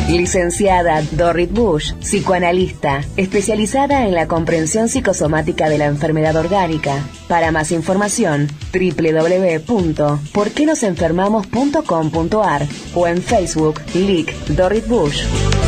Licenciada Dorrit Bush, psicoanalista, especializada en la comprensión psicosomática de la enfermedad orgánica. Para más información, www.porquenosenfermamos.com.ar o en Facebook, LIC Dorrit Bush.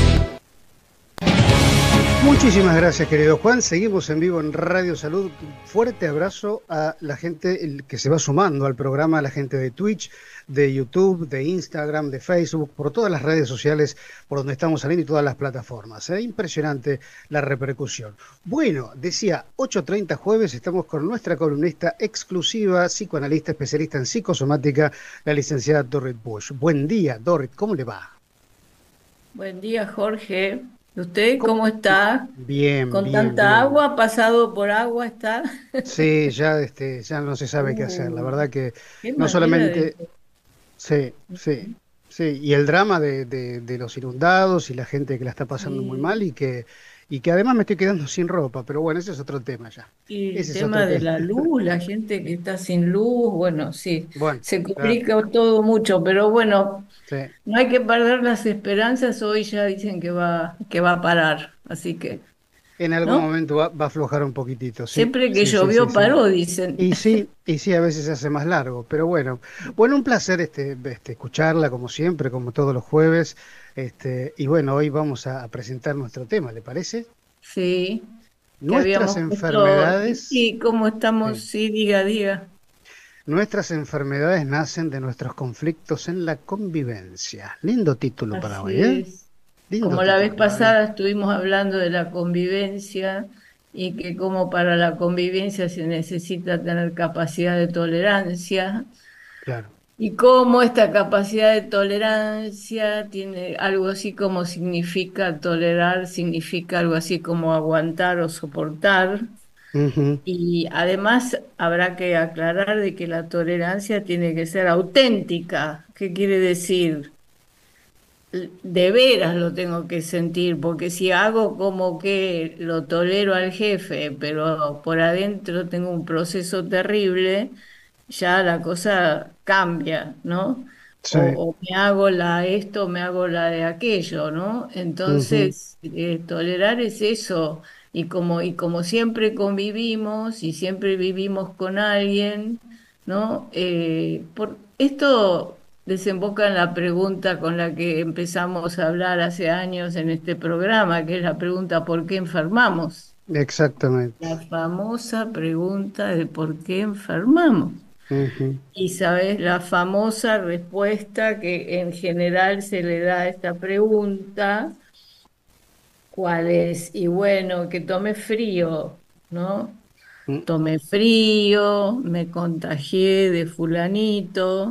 Muchísimas gracias, querido Juan. Seguimos en vivo en Radio Salud. Fuerte abrazo a la gente que se va sumando al programa, a la gente de Twitch, de YouTube, de Instagram, de Facebook, por todas las redes sociales por donde estamos saliendo y todas las plataformas. Impresionante la repercusión. Bueno, decía, 8:30 jueves, estamos con nuestra columnista exclusiva, psicoanalista, especialista en psicosomática, la licenciada Dorrit Bush. Buen día, Dorrit, ¿cómo le va? Buen día, Jorge. ¿Usted cómo está? Bien, ¿Con bien, tanta bien. agua? ¿Pasado por agua está? Sí, ya no se sabe qué hacer. La verdad que Qué no manera de... solamente, sí, sí, sí, y el drama de los inundados y la gente que la está pasando muy mal Sí. y que además me estoy quedando sin ropa, pero bueno, ese es otro tema ya. Y el Ese es otro tema de tema. la luz, la gente que está sin luz, bueno, sí, Bueno, se claro, complica todo mucho, pero bueno, sí. no hay que perder las esperanzas. Hoy ya dicen que va a parar, así que, En algún ¿no? momento va a aflojar un poquitito, sí, Siempre que sí, sí, sí, llovió sí. paró, dicen. Y sí, a veces se hace más largo, pero bueno. Bueno, un placer escucharla como siempre, como todos los jueves. Y bueno, hoy vamos a presentar nuestro tema, ¿le parece? Sí, que Nuestras habíamos puesto, enfermedades, y cómo estamos, sí, sí, diga, diga. nuestras enfermedades nacen de nuestros conflictos en la convivencia. Lindo título para Así hoy, ¿eh? es. Lindo Como la vez título para hoy. pasada estuvimos hablando de la convivencia y que como para la convivencia se necesita tener capacidad de tolerancia Claro. y cómo esta capacidad de tolerancia tiene algo así como significa tolerar, significa algo así como aguantar o soportar. Ujú. Y además habrá que aclarar de que la tolerancia tiene que ser auténtica. ¿Qué quiere decir? De veras lo tengo que sentir, porque si hago como que lo tolero al jefe, pero por adentro tengo un proceso terrible, ya la cosa cambia, ¿no? O, Sí. o me hago la esto, me hago la de aquello, ¿no? Ujú. Entonces, tolerar es eso, y como siempre convivimos y siempre vivimos con alguien, ¿no? Por esto desemboca en la pregunta con la que empezamos a hablar hace años en este programa, que es la pregunta ¿por qué enfermamos? Exactamente. La famosa pregunta de ¿por qué enfermamos? Ujú. Y sabes, la famosa respuesta que en general se le da a esta pregunta, ¿cuál es? Y bueno, que tome frío, ¿no? Mm. Tomé frío, me contagié de fulanito,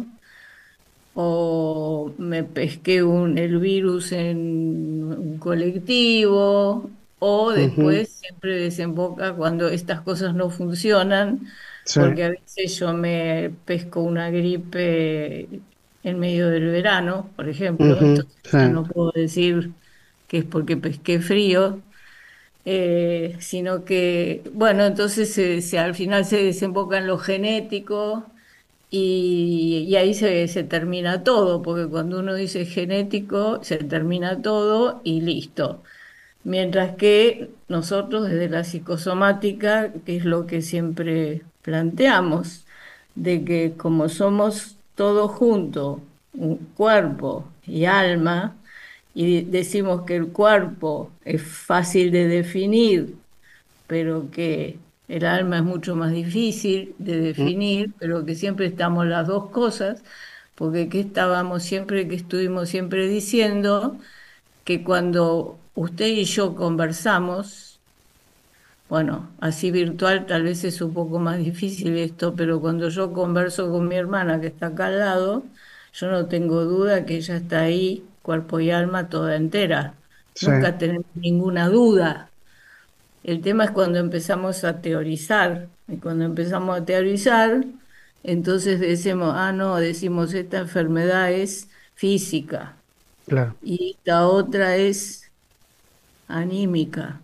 o me pesqué el virus en un colectivo, o Ujú. después siempre desemboca cuando estas cosas no funcionan, Sí. porque a veces yo me pesco una gripe en medio del verano, por ejemplo, Ujú. entonces Sí. ya no puedo decir que es porque pesqué frío. Sino que, bueno, entonces al final se desemboca en lo genético y ahí se termina todo, porque cuando uno dice genético, se termina todo y listo. Mientras que nosotros desde la psicosomática, que es lo que siempre planteamos, de que como somos todos juntos, un cuerpo y alma, y decimos que el cuerpo es fácil de definir, pero que el alma es mucho más difícil de Mm. definir, pero que siempre estamos las dos cosas, porque que estábamos siempre, que estuvimos siempre diciendo que cuando usted y yo conversamos, bueno, así virtual tal vez es un poco más difícil esto, pero cuando yo converso con mi hermana que está acá al lado, yo no tengo duda que ella está ahí, cuerpo y alma toda entera. Sí. Nunca tenemos ninguna duda. El tema es cuando empezamos a teorizar, y cuando empezamos a teorizar, entonces decimos, ah, no, decimos, esta enfermedad es física Claro. y esta otra es anímica.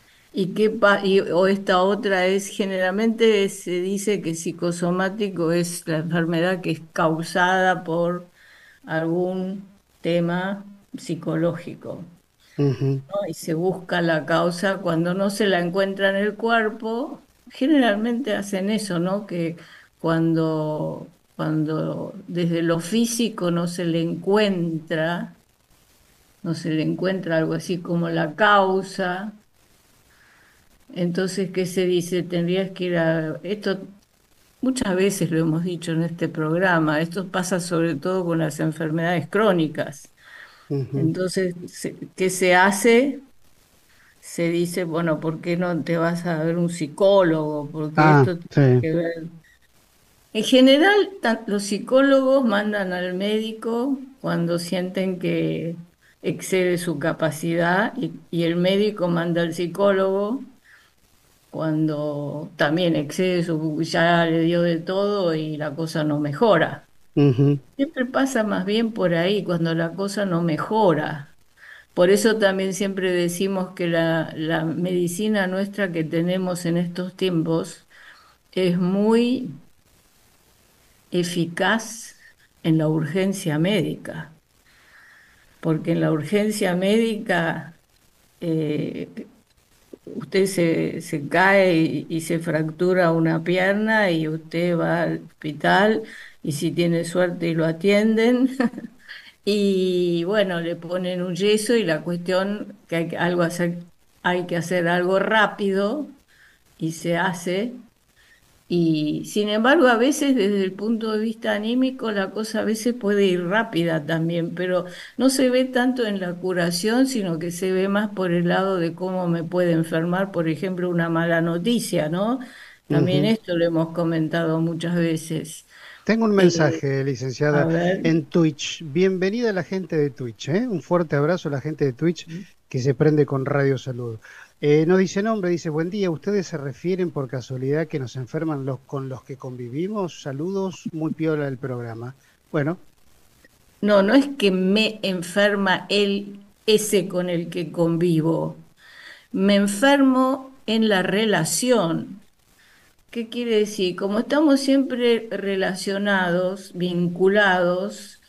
O esta otra es, generalmente se dice que psicosomático es la enfermedad que es causada por algún tema psicológico, Ujú. ¿no? Y se busca la causa cuando no se la encuentra en el cuerpo. Generalmente hacen eso, ¿no? Que cuando desde lo físico no se le encuentra algo así como la causa. Entonces, ¿qué se dice? Tendrías que ir a... Esto muchas veces lo hemos dicho en este programa, esto pasa sobre todo con las enfermedades crónicas. Ujú. Entonces, ¿qué se hace? Se dice, bueno, ¿por qué no te vas a ver un psicólogo? Porque Ah, esto tiene sí. que ver... En general, los psicólogos mandan al médico cuando sienten que excede su capacidad y el médico manda al psicólogo cuando también excede su, ya le dio de todo y la cosa no mejora. Ujú. Siempre pasa más bien por ahí, cuando la cosa no mejora. Por eso también siempre decimos que la medicina nuestra que tenemos en estos tiempos es muy eficaz en la urgencia médica, porque en la urgencia médica eh, usted se cae y se fractura una pierna y usted va al hospital y si tiene suerte y lo atienden y bueno, le ponen un yeso y la cuestión que hay que hacer algo rápido y se hace. Y sin embargo, a veces desde el punto de vista anímico, la cosa a veces puede ir rápida también, pero no se ve tanto en la curación, sino que se ve más por el lado de cómo me puede enfermar, por ejemplo, una mala noticia, ¿no? También Ujú. esto lo hemos comentado muchas veces. Tengo un Eh, mensaje, a licenciada, ver. en Twitch. Bienvenida a la gente de Twitch, ¿eh? Un fuerte abrazo a la gente de Twitch que se prende con Radio Salud. No dice nombre, dice buen día. ¿Ustedes se refieren por casualidad que nos enferman los con los que convivimos? Saludos, muy piola el programa. Bueno, No, no es que me enferma ese con el que convivo. Me enfermo en la relación. ¿Qué quiere decir? Como estamos siempre relacionados, vinculados,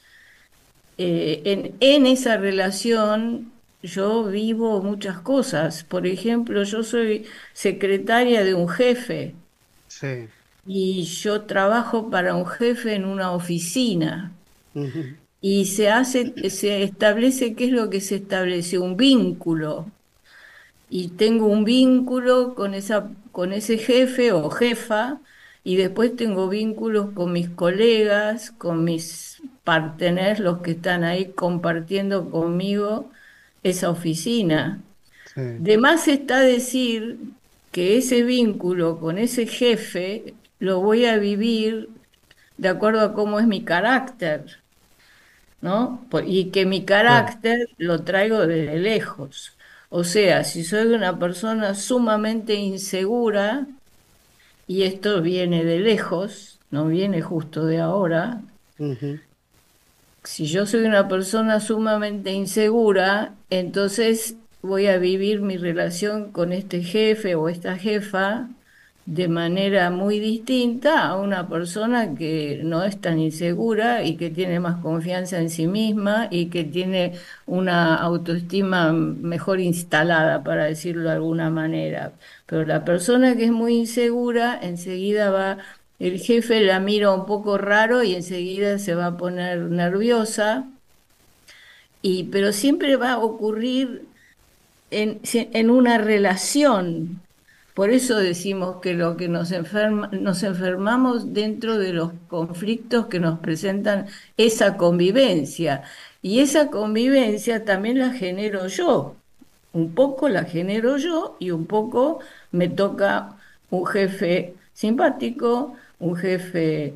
en esa relación yo vivo muchas cosas. Por ejemplo, yo soy secretaria de un jefe sí. y yo trabajo para un jefe en una oficina. Ujú. Y se establece, ¿qué es lo que se establece? Un vínculo. Y tengo un vínculo con ese jefe o jefa, y después tengo vínculos con mis colegas, con mis parteners, los que están ahí compartiendo conmigo esa oficina. Sí. De más está decir que ese vínculo con ese jefe lo voy a vivir de acuerdo a cómo es mi carácter, ¿no? Y que mi Claro. carácter lo traigo desde lejos. O sea, si soy una persona sumamente insegura, y esto viene de lejos, no viene justo de ahora, Ujú. si yo soy una persona sumamente insegura, entonces voy a vivir mi relación con este jefe o esta jefa de manera muy distinta a una persona que no es tan insegura y que tiene más confianza en sí misma y que tiene una autoestima mejor instalada, para decirlo de alguna manera. Pero la persona que es muy insegura, enseguida va, el jefe la mira un poco raro y enseguida se va a poner nerviosa, pero siempre va a ocurrir en una relación. Por eso decimos que lo que nos enfermamos dentro de los conflictos que nos presentan esa convivencia. Y esa convivencia también la genero yo. Un poco la genero yo y un poco me toca un jefe simpático, un jefe,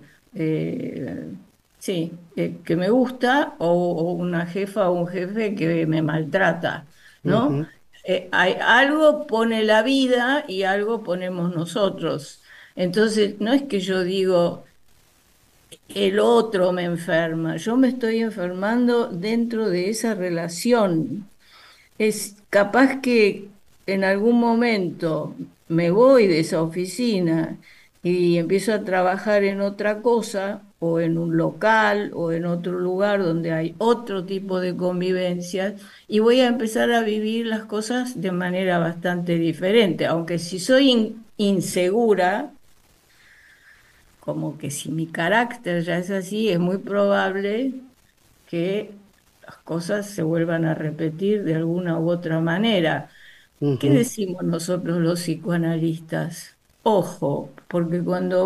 sí, que me gusta, o una jefa o un jefe que me maltrata, ¿no? Ujú. Algo pone la vida y algo ponemos nosotros. Entonces, no es que yo digo, el otro me enferma, yo me estoy enfermando dentro de esa relación. Es capaz que en algún momento me voy de esa oficina y empiezo a trabajar en otra cosa o en un local o en otro lugar donde hay otro tipo de convivencias y voy a empezar a vivir las cosas de manera bastante diferente, aunque si soy insegura, como que si mi carácter ya es así, es muy probable que las cosas se vuelvan a repetir de alguna u otra manera. ¿Qué Ujú, decimos nosotros los psicoanalistas? Ojo, porque cuando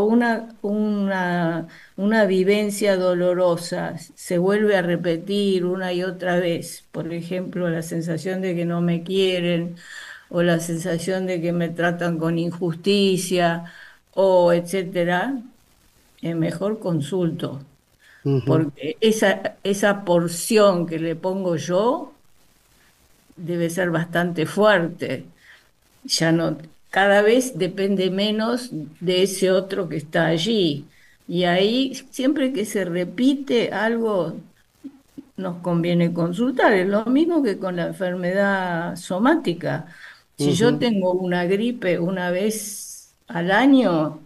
una vivencia dolorosa se vuelve a repetir una y otra vez, por ejemplo, la sensación de que no me quieren o la sensación de que me tratan con injusticia o etcétera, es mejor consulto, ujú. porque esa porción que le pongo yo debe ser bastante fuerte. Ya no, cada vez depende menos de ese otro que está allí. Y ahí, siempre que se repite algo, nos conviene consultar. Es lo mismo que con la enfermedad somática. Si yo Ujú. tengo una gripe una vez al año,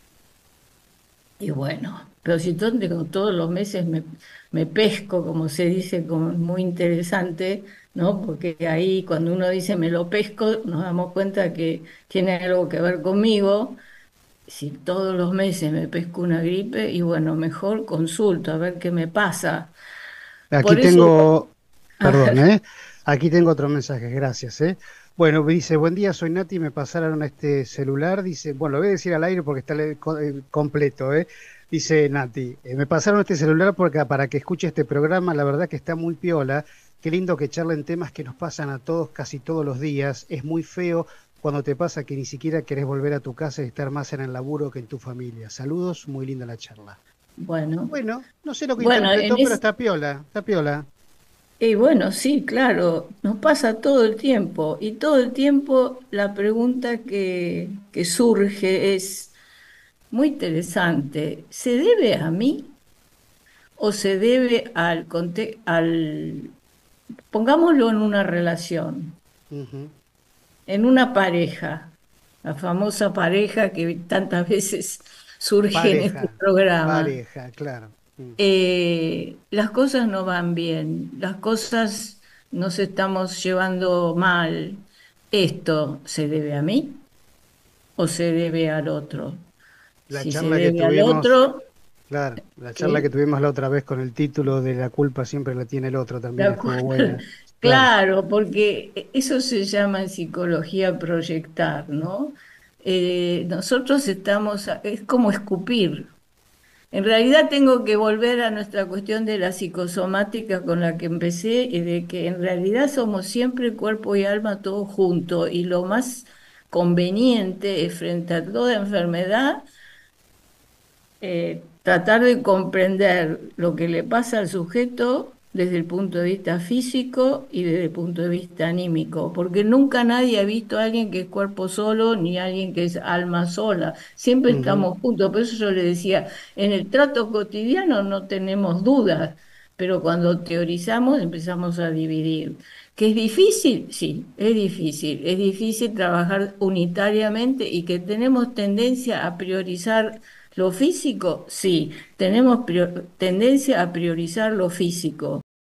y bueno, pero si tengo todos los meses me pesco, como se dice, como muy interesante, ¿no? Porque ahí cuando uno dice me lo pesco, nos damos cuenta que tiene algo que ver conmigo. Si todos los meses me pesco una gripe, y bueno, mejor consulto a ver qué me pasa. Aquí Por eso, tengo, a perdón, ver, ¿eh? Aquí tengo otro mensaje, gracias, ¿eh? Bueno, dice, buen día, soy Nati, me pasaron este celular, dice, bueno, lo voy a decir al aire porque está completo, ¿eh? Dice Nati, me pasaron este celular porque para que escuche este programa, la verdad que está muy piola, qué lindo que charlen temas que nos pasan a todos casi todos los días, es muy feo cuando te pasa que ni siquiera querés volver a tu casa y estar más en el laburo que en tu familia. Saludos, muy linda la charla. bueno, Bueno, no sé lo que bueno, interpretó, pero está piola, está piola. y bueno, sí, claro, nos pasa todo el tiempo y todo el tiempo la pregunta que surge es muy interesante. ¿Se debe a mí o se debe pongámoslo en una relación, Ujú. en una pareja, la famosa pareja que tantas veces surge en este Pareja, programa? pareja, claro. Mm. Las cosas no van bien, las cosas nos estamos llevando mal. ¿Esto se debe a mí o se debe al otro? La Si se charla que debe al tuvimos, otro, claro, la charla que ¿qué? tuvimos la otra vez con el título de La culpa siempre la tiene el otro también La estuvo culpa- buena. Claro. Claro, porque eso se llama en psicología proyectar, ¿no? Nosotros es como escupir. En realidad tengo que volver a nuestra cuestión de la psicosomática con la que empecé, y de que en realidad somos siempre cuerpo y alma todos juntos, y lo más conveniente es frente a toda enfermedad tratar de comprender lo que le pasa al sujeto desde el punto de vista físico y desde el punto de vista anímico, porque nunca nadie ha visto a alguien que es cuerpo solo ni a alguien que es alma sola, siempre Ujú. estamos juntos. Por eso yo le decía, en el trato cotidiano no tenemos dudas, pero cuando teorizamos empezamos a dividir. ¿Que es difícil? Sí, es difícil trabajar unitariamente y que tenemos tendencia a priorizar lo físico, sí, tenemos tendencia a priorizar lo físico,